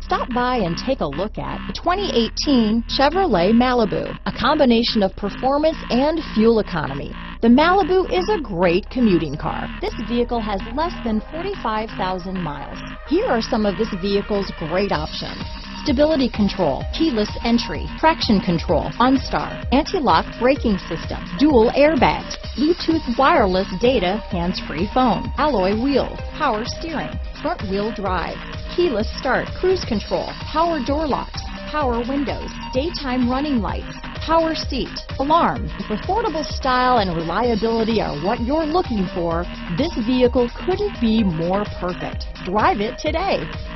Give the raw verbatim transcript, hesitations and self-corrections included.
Stop by and take a look at the twenty eighteen Chevrolet Malibu, a combination of performance and fuel economy. The Malibu is a great commuting car. This vehicle has less than forty-five thousand miles. Here are some of this vehicle's great options: stability control, keyless entry, traction control, OnStar, anti-lock braking system, dual airbags, Bluetooth wireless data, hands-free phone, alloy wheels, power steering, front wheel drive, keyless start, cruise control, power door locks, power windows, daytime running lights, power seat, alarm. If affordable style and reliability are what you're looking for, this vehicle couldn't be more perfect. Drive it today.